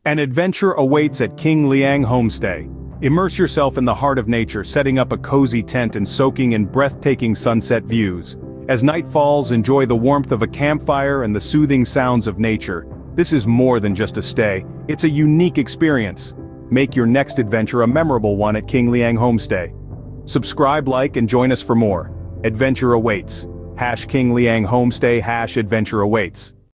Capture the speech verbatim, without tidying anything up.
An adventure awaits at Kinglayang Homestay. Immerse yourself in the heart of nature, setting up a cozy tent and soaking in breathtaking sunset views. As night falls, enjoy the warmth of a campfire and the soothing sounds of nature. This is more than just a stay, it's a unique experience. Make your next adventure a memorable one at Kinglayang Homestay. Subscribe, like, and join us for more. Adventure awaits. Hash Kinglayang Homestay, hash adventure awaits.